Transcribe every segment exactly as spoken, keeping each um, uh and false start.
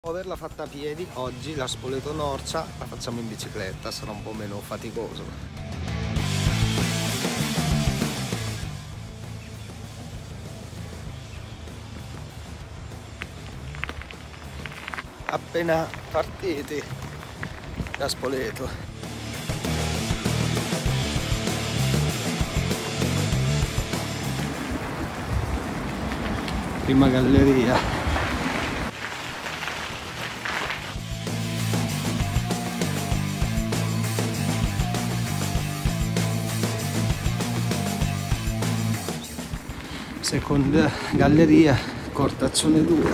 Dopo averla fatta a piedi, oggi la Spoleto Norcia la facciamo in bicicletta, sarà un po' meno faticoso. Appena partiti da Spoleto. Prima galleria. Seconda galleria, Cortaccione due.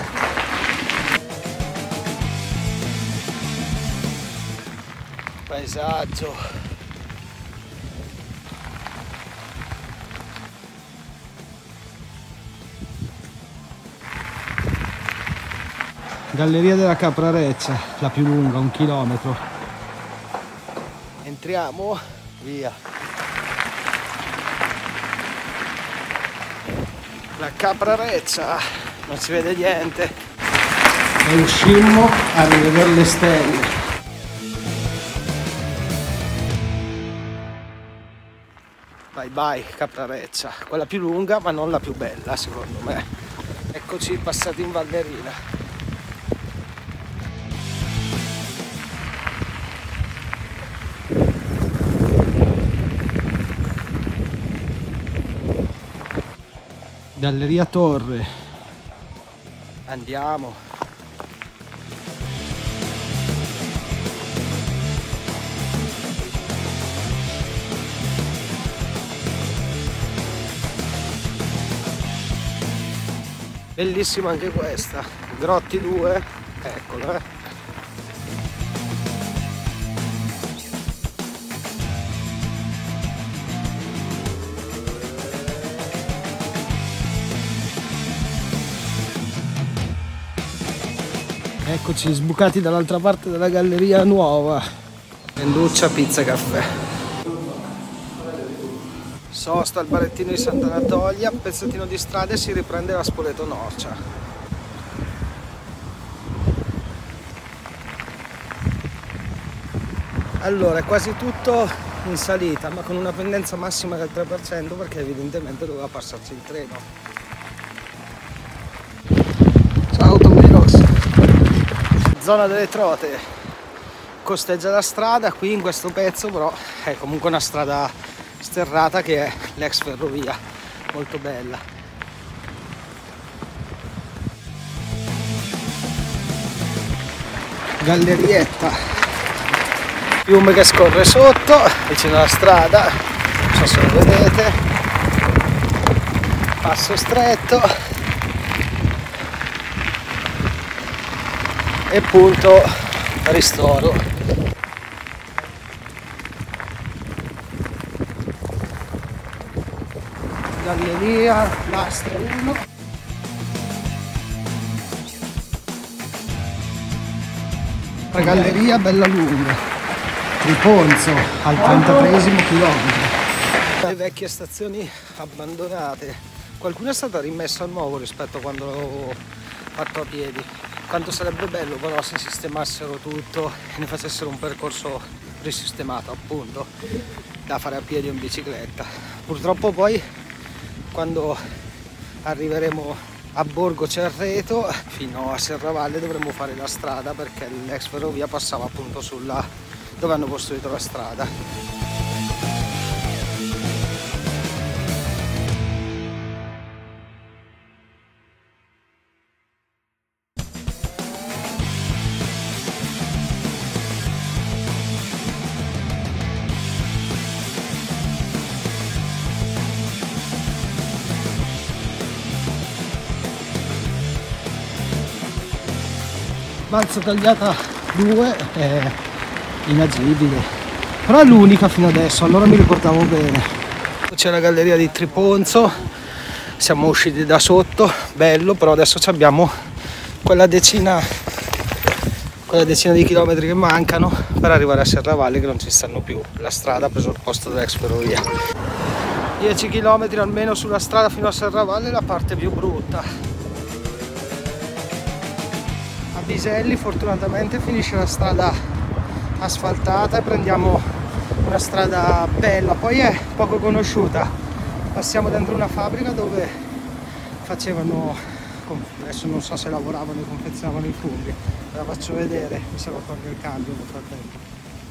Paesaggio. Galleria della Caprareccia, la più lunga, un chilometro. Entriamo, via. La Caprareccia, non si vede niente. E uscimmo a rivedere le stelle. Bye bye Caprareccia, quella più lunga ma non la più bella secondo me. Eccoci passati in Valnerina. Galleria Torre. Andiamo. Bellissima anche questa. Grotti due. Eccola. Eh. Eccoci sbucati dall'altra parte della galleria nuova. Menduccia Pizza Caffè. Sosta al barettino di Sant'Anatolia, pezzettino di strada e si riprende la Spoleto Norcia. Allora è quasi tutto in salita, ma con una pendenza massima del tre per cento perché evidentemente doveva passarci il treno. Ciao Tomirox. Zona delle Trote, costeggia la strada, qui in questo pezzo però è comunque una strada sterrata che è l'ex ferrovia, molto bella. Gallerietta, fiume che scorre sotto, vicino alla strada, non so se lo vedete, passo stretto. E punto ristoro. Galleria Lastra uno. La galleria bella lunga. Triponzo al trentatreesimo chilometro. Le vecchie stazioni abbandonate. Qualcuna è stata rimessa a nuovo rispetto a quando l'avevo fatto a piedi. Quanto sarebbe bello però se sistemassero tutto e ne facessero un percorso risistemato appunto da fare a piedi o in bicicletta. Purtroppo poi quando arriveremo a Borgo Cerreto fino a Serravalle dovremo fare la strada perché l'ex ferrovia passava appunto sulla dove hanno costruito la strada. Balza tagliata due è inagibile, però è l'unica fino adesso, allora mi ricordavo bene. C'è la galleria di Triponzo, siamo usciti da sotto, bello, però adesso abbiamo quella decina, quella decina di chilometri che mancano per arrivare a Serravalle che non ci stanno più, la strada ha preso il posto dell'ex ferrovia. dieci chilometri almeno sulla strada fino a Serravalle, la parte più brutta. Biselli fortunatamente finisce la strada asfaltata e prendiamo una strada bella, poi è poco conosciuta. Passiamo dentro una fabbrica dove facevano, adesso non so se lavoravano e confezionavano i funghi, ve la faccio vedere, mi sa che tolgo il cambio nel frattempo.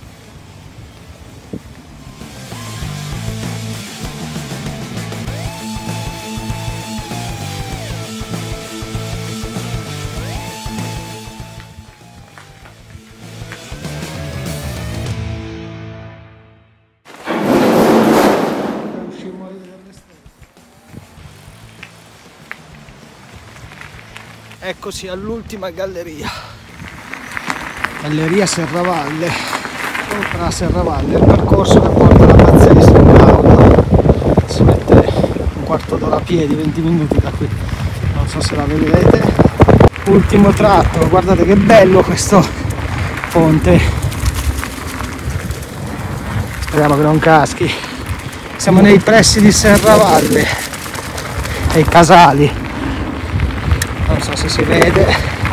Eccoci all'ultima galleria, galleria Serravalle, oltre a Serravalle, il percorso che porta alla Mazzei San Paolo, si mette un quarto d'ora a piedi, venti minuti da qui, non so se la vedete. Ultimo tratto, guardate che bello questo ponte, speriamo che non caschi. Siamo nei pressi di Serravalle, ai casali. Non so se si vede,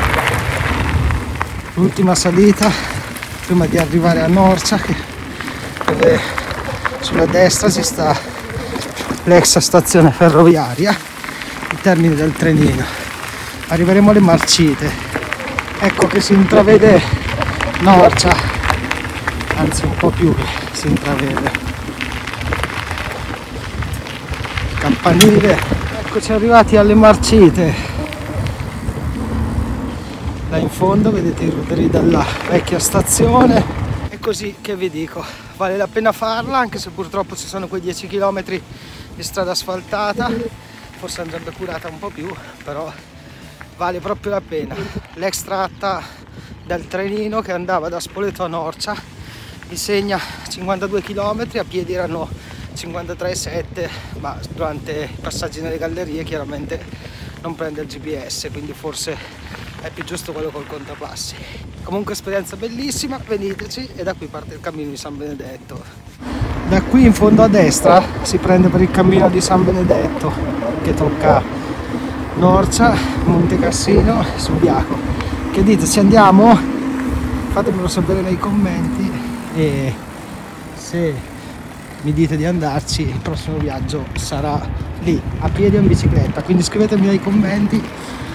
l'ultima salita prima di arrivare a Norcia, dove sulla destra ci sta l'ex stazione ferroviaria, il termine del trenino. Arriveremo alle Marcite, ecco che si intravede Norcia, anzi un po' più che si intravede. Campanile, eccoci arrivati alle Marcite. Là in fondo vedete i ruderi della vecchia stazione, e così che vi dico, vale la pena farla, anche se purtroppo ci sono quei dieci chilometri di strada asfaltata, forse andrebbe curata un po' più, però vale proprio la pena. L'ex tratta del trenino che andava da Spoleto a Norcia mi segna cinquantadue chilometri, a piedi erano cinquantatré virgola sette, ma durante i passaggi nelle gallerie chiaramente non prende il G P S, quindi forse è più giusto quello col contapassi. Comunque esperienza bellissima, veniteci, e da qui parte il cammino di San Benedetto. Da qui in fondo a destra si prende per il cammino di San Benedetto che tocca Norcia, Monte Cassino e Subiaco. Che dite, ci andiamo? Fatemelo sapere nei commenti, e se mi dite di andarci il prossimo viaggio sarà lì, a piedi o in bicicletta, quindi scrivetemi nei commenti